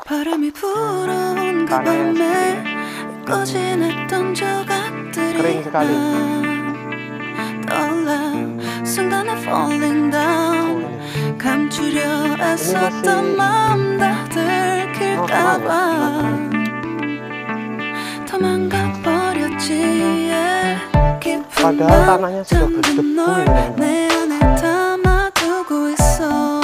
바람이 불어온 그 밤에 꺼진했던 조각들이 떠올라 순간에 falling down 감추려 애썼던 마음 다 들킬까봐 도망가 버렸지 깊은 밤 잠든 널 내 안에 담아두고 있어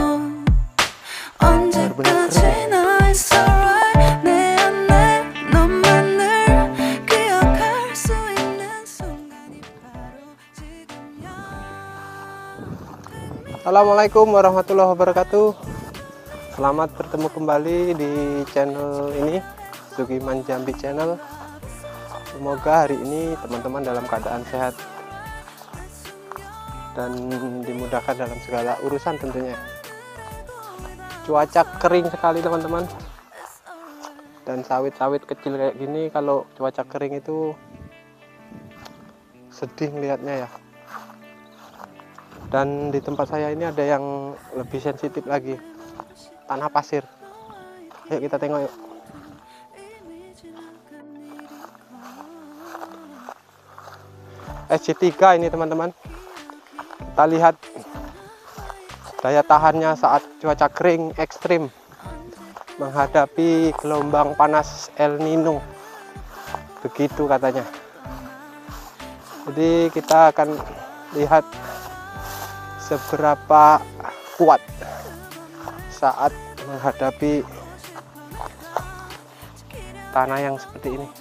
언제까지나 it's alright 내 안에 너만을 기억할 수 있는 순간이 바로 지금이야. Assalamualaikum warahmatullahi wabarakatuh. Selamat bertemu kembali di channel ini, Sugiman Jambi Channel. Semoga hari ini teman-teman dalam keadaan sehat dan dimudahkan dalam segala urusan tentunya. Cuaca kering sekali teman-teman, dan sawit-sawit kecil kayak gini kalau cuaca kering itu sedih melihatnya ya. Dan di tempat saya ini ada yang lebih sensitif lagi, tanah pasir. Ayo kita tengok yuk. SC3 ini teman-teman, kita lihat daya tahannya saat cuaca kering ekstrim menghadapi gelombang panas El Nino, begitu katanya. Jadi kita akan lihat seberapa kuat saat menghadapi tanah yang seperti ini,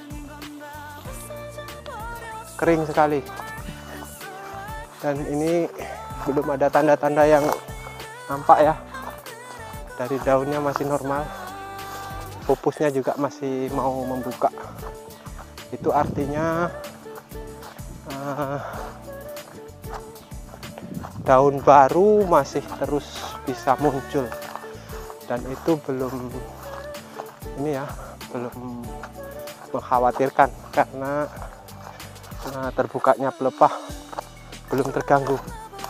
kering sekali. Dan ini belum ada tanda-tanda yang nampak ya, dari daunnya masih normal, pupusnya juga masih mau membuka. Itu artinya daun baru masih terus bisa muncul, dan itu belum ini ya, belum mengkhawatirkan karena terbukanya pelepah belum terganggu.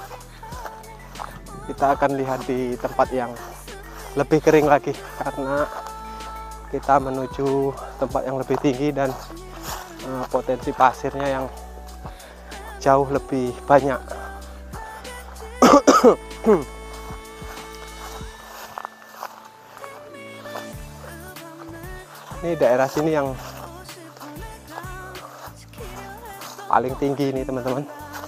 Kita akan lihat di tempat yang lebih kering lagi karena kita menuju tempat yang lebih tinggi dan potensi pasirnya yang jauh lebih banyak. Ini daerah sini yang paling tinggi ini teman-teman.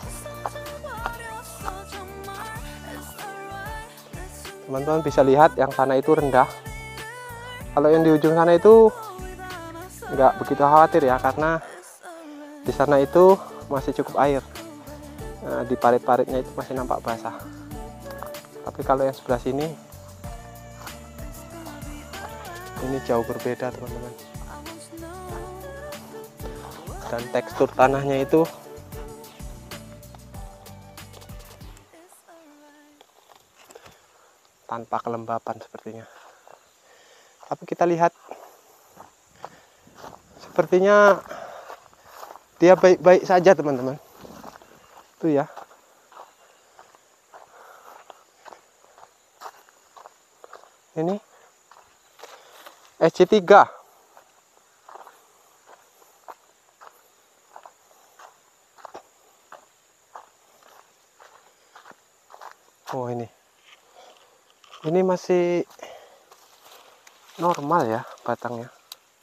Teman-teman bisa lihat yang sana itu rendah. Kalau yang di ujung sana itu nggak begitu khawatir ya, karena di sana itu masih cukup air. Nah, di parit-paritnya itu masih nampak basah. Tapi kalau yang sebelah sini ini jauh berbeda teman-teman. Dan tekstur tanahnya itu tanpa kelembapan sepertinya. Tapi kita lihat, sepertinya dia baik-baik saja teman-teman. Tuh ya. Ini SC3. Oh ini masih normal ya batangnya.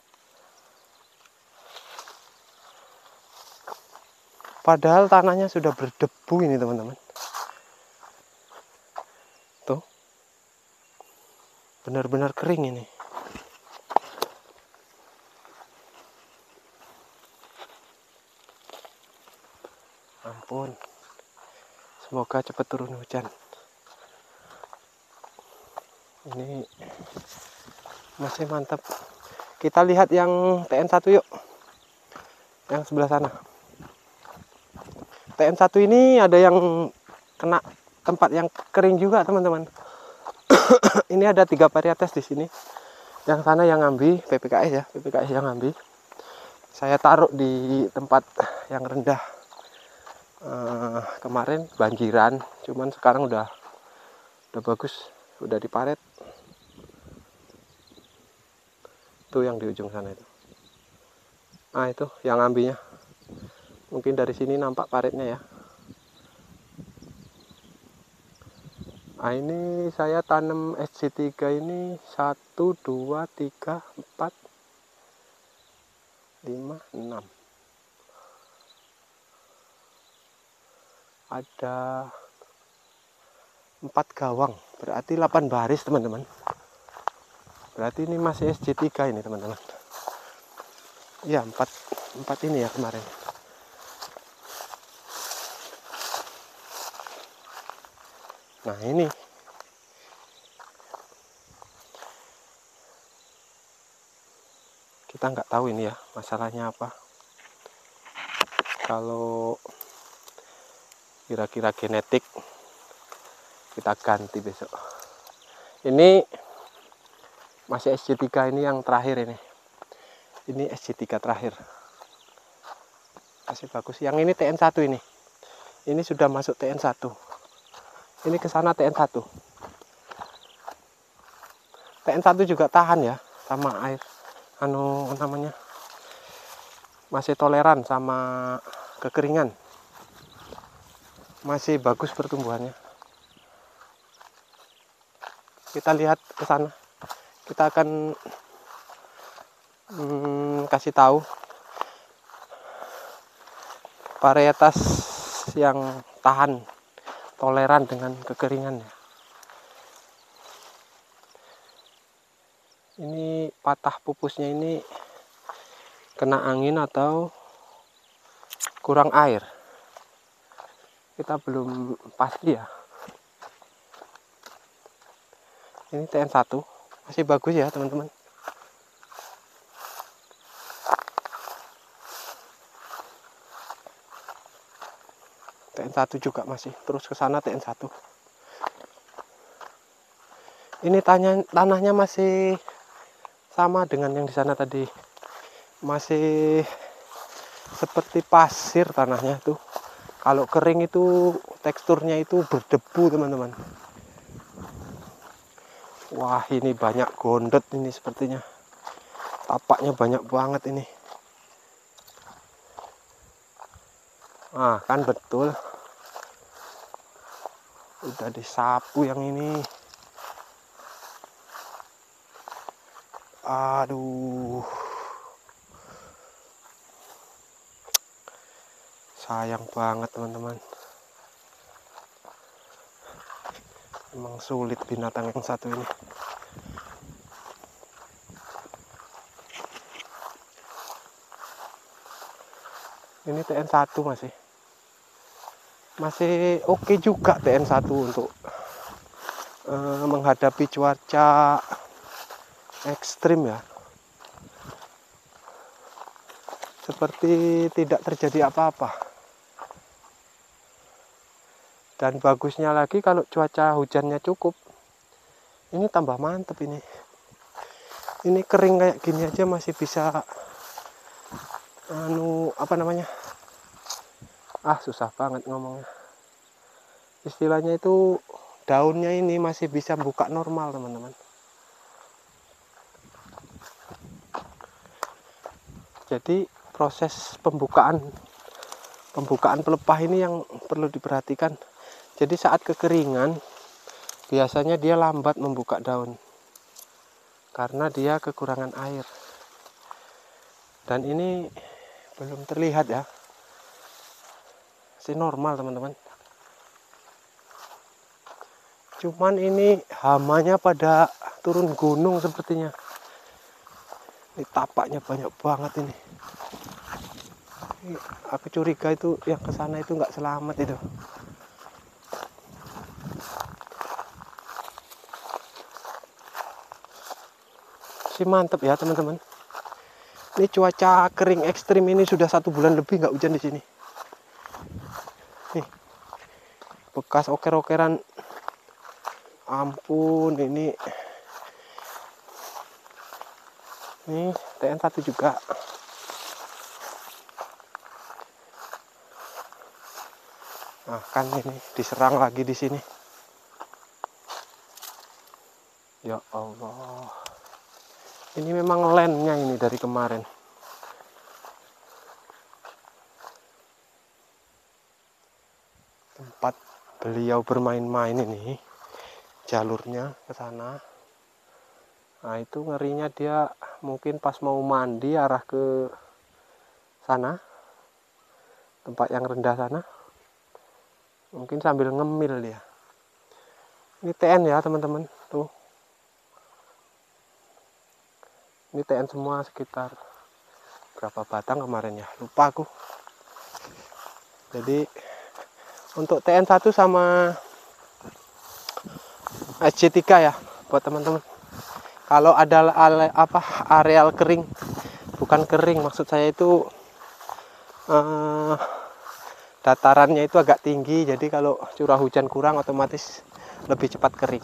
Padahal tanahnya sudah berdebu ini teman-teman. Tuh, benar-benar kering ini. Ampun, semoga cepat turun hujan. Ini masih mantap. Kita lihat yang TN1 yuk, yang sebelah sana. TN1 ini ada yang kena tempat yang kering juga teman-teman. Ini ada 3 varietas di sini. Yang sana yang ngambil PPKS ya, PPKS yang ngambil. Saya taruh di tempat yang rendah. Kemarin banjiran, cuman sekarang udah bagus, udah diparet. Tuh yang di ujung sana itu. Nah itu yang ambinya. Mungkin dari sini nampak paritnya ya. Nah ini saya tanam SC3 ini 1, 2, 3, 4, 5, 6. Ada 4 gawang, berarti 8 baris teman-teman. Berarti ini masih SC3 ini teman-teman. Iya 4 ini ya kemarin. Nah ini kita nggak tahu ini ya masalahnya apa. Kalau kira-kira genetik kita ganti besok. Ini masih SC3 ini yang terakhir ini. Ini SC3 terakhir. Masih bagus. Yang ini TN1 ini. Ini sudah masuk TN1. Ini ke sana TN1. TN1 juga tahan ya sama air. Namanya masih toleran sama kekeringan. Masih bagus pertumbuhannya. Kita lihat ke sana. Kita akan kasih tahu varietas yang tahan, toleran dengan kekeringan. Ini patah pupusnya ini kena angin atau kurang air. Kita belum pasti ya. Ini TN1 masih bagus ya teman-teman. TN1 juga masih terus ke sana TN1. Ini tanahnya masih sama dengan yang di sana tadi. Masih seperti pasir tanahnya tuh. Kalau kering itu teksturnya itu berdebu teman-teman. Wah ini banyak gondot ini sepertinya. Tapaknya banyak banget ini. Ah kan betul. Udah disapu yang ini. Aduh. Sayang banget teman-teman. Emang sulit binatang yang satu ini. Ini TN1 masih oke juga TN1 untuk menghadapi cuaca ekstrim ya. Seperti tidak terjadi apa-apa. Dan bagusnya lagi kalau cuaca hujannya cukup. Ini tambah mantep ini. Ini kering kayak gini aja masih bisa susah banget ngomongnya. Istilahnya itu daunnya ini masih bisa buka normal teman-teman. Jadi proses pembukaan pelepah ini yang perlu diperhatikan. Jadi saat kekeringan biasanya dia lambat membuka daun karena dia kekurangan air. Dan ini belum terlihat ya. Masih normal teman-teman. Cuman ini hamanya pada turun gunung sepertinya. Ini tapaknya banyak banget ini. Aku curiga itu yang ke sana itu nggak selamat itu. Si mantep ya teman-teman. Ini cuaca kering ekstrim ini sudah 1 bulan lebih nggak hujan di sini. Nih, bekas oker-okeran. Ampun ini. Nih TN1 juga. Nah kan ini diserang lagi di sini. Ya Allah. Ini memang landnya ini dari kemarin. Tempat beliau bermain-main ini, jalurnya ke sana. Nah itu ngerinya dia mungkin pas mau mandi arah ke sana, tempat yang rendah sana, mungkin sambil ngemil dia. Ini TN ya teman-teman, tuh. Ini TN semua sekitar berapa batang kemarin ya, lupa aku. Jadi untuk TN1 sama SC3 ya buat teman-teman. Kalau ada areal kering, bukan kering maksud saya itu datarannya itu agak tinggi, jadi kalau curah hujan kurang otomatis lebih cepat kering.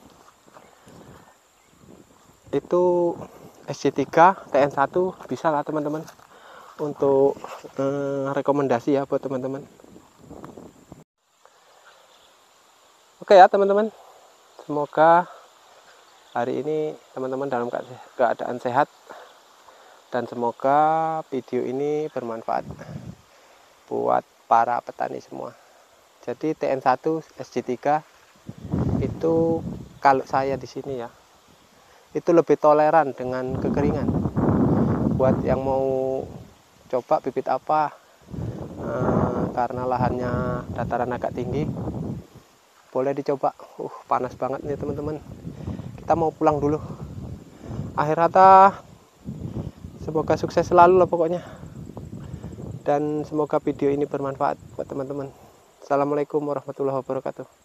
Itu SC3, TN1 bisa lah teman-teman, untuk rekomendasi ya buat teman-teman. Oke ya teman-teman, semoga hari ini teman-teman dalam keadaan sehat, dan semoga video ini bermanfaat buat para petani semua. Jadi TN1 SC3 itu kalau saya di sini ya, itu lebih toleran dengan kekeringan. Buat yang mau coba bibit apa, karena lahannya dataran agak tinggi, boleh dicoba. Panas banget nih teman-teman, kita mau pulang dulu. Akhir kata, semoga sukses selalu lah pokoknya, dan semoga video ini bermanfaat buat teman-teman. Assalamualaikum warahmatullahi wabarakatuh.